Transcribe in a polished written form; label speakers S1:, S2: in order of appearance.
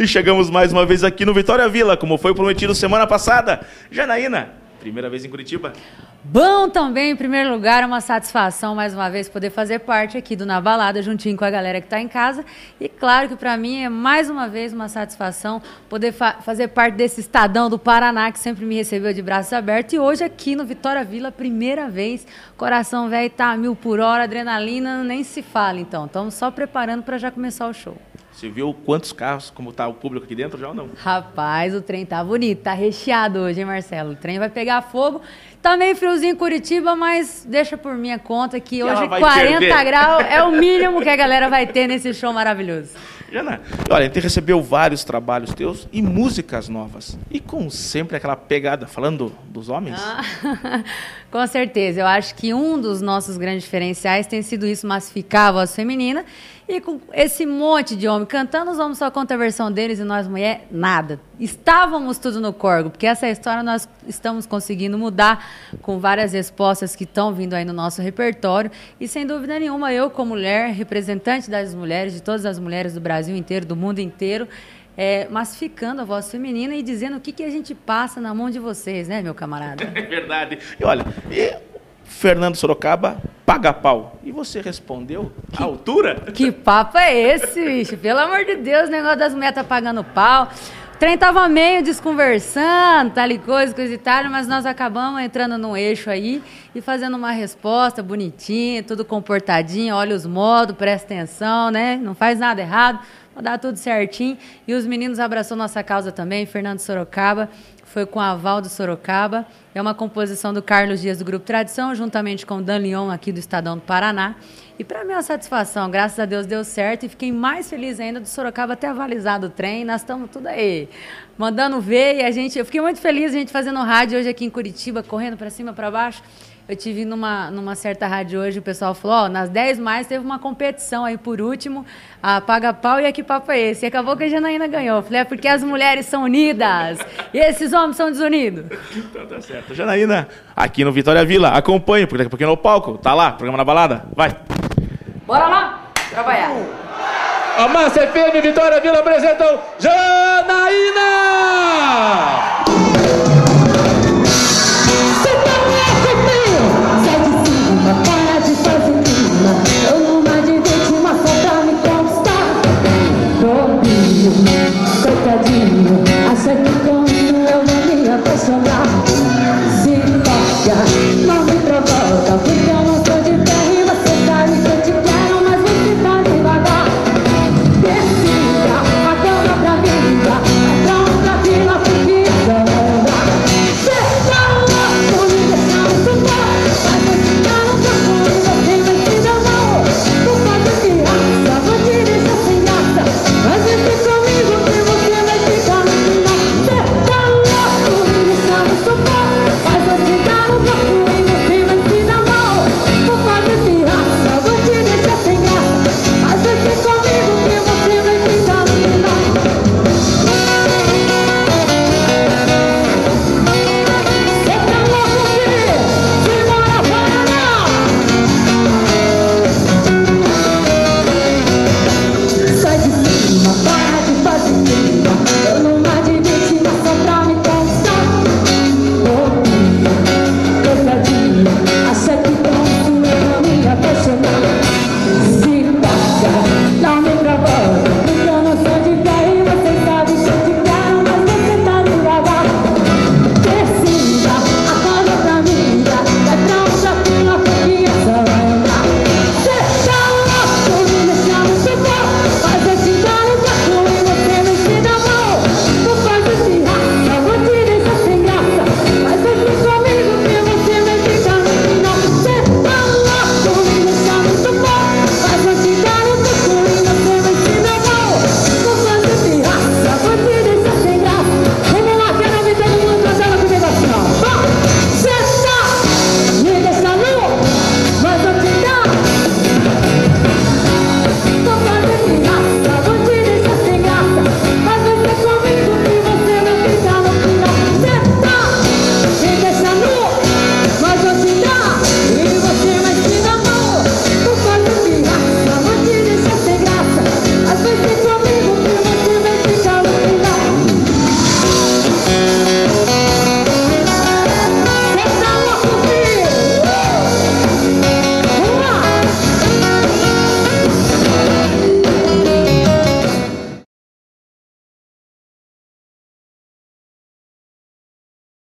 S1: E chegamos mais uma vez aqui no Vitória Vila, como foi prometido semana passada. Janaína, primeira vez em Curitiba.
S2: Bom também, em primeiro lugar, uma satisfação mais uma vez poder fazer parte aqui do Na Balada, juntinho com a galera que está em casa. E claro que para mim é mais uma vez uma satisfação poder fazer parte desse Estadão do Paraná, que sempre me recebeu de braços abertos. E hoje aqui no Vitória Vila, primeira vez, coração velho tá a 1000 por hora, adrenalina, nem se fala então. Estamos só preparando para já começar o show.
S1: Você viu quantos carros, como tá o público aqui dentro já ou não?
S2: Rapaz, o trem tá bonito, tá recheado hoje, hein, Marcelo? O trem vai pegar fogo. Tá meio friozinho em Curitiba, mas deixa por minha conta que hoje 40 graus é o mínimo que a galera vai ter nesse show maravilhoso.
S1: Jana, olha, a gente recebeu vários trabalhos teus e músicas novas. E com sempre aquela pegada, falando dos homens.
S2: Com certeza, eu acho que um dos nossos grandes diferenciais tem sido isso, massificar a voz feminina. E com esse monte de homem cantando, os homens só contam a versão deles e nós, mulher, nada. Estávamos tudo no corgo, porque essa história nós estamos conseguindo mudar com várias respostas que estão vindo aí no nosso repertório. E sem dúvida nenhuma, eu como mulher, representante das mulheres, de todas as mulheres do Brasil inteiro, do mundo inteiro, massificando a voz feminina e dizendo o que a gente passa na mão de vocês, né, meu camarada?
S1: É verdade. E olha, Fernando Sorocaba, paga pau. E você respondeu à altura?
S2: Que papo é esse, bicho? Pelo amor de Deus, o negócio das mulheres tá pagando pau. O trem tava meio desconversando, tal e coisa e tal, mas nós acabamos entrando num eixo aí e fazendo uma resposta bonitinha, tudo comportadinho, olha os modos, presta atenção, né? Não faz nada errado, vai dar tudo certinho. E os meninos abraçou nossa causa também, Fernando Sorocaba, foi com a aval do Sorocaba. É uma composição do Carlos Dias do Grupo Tradição, juntamente com o Dan Leon aqui do Estadão do Paraná. E para mim é uma satisfação, graças a Deus deu certo e fiquei mais feliz ainda do Sorocaba ter avalizado o trem. Nós estamos tudo aí, mandando ver e eu fiquei muito feliz a gente fazendo rádio hoje aqui em Curitiba, correndo para cima, para baixo. Eu tive numa certa rádio hoje, o pessoal falou, nas 10 mais teve uma competição aí por último, a Paga Pau e a Que Papo é Esse? E acabou que a Janaína ganhou. Eu falei, é porque as mulheres são unidas e esses homens são desunidos.
S1: Então tá certo. Janaína, aqui no Vitória Vila, acompanhe, porque daqui a pouquinho no palco, tá lá, programa Na Balada, vai.
S2: Bora lá, trabalhar.
S3: A Massa FM Vitória Vila apresentam Janaína!
S4: Coitadinho,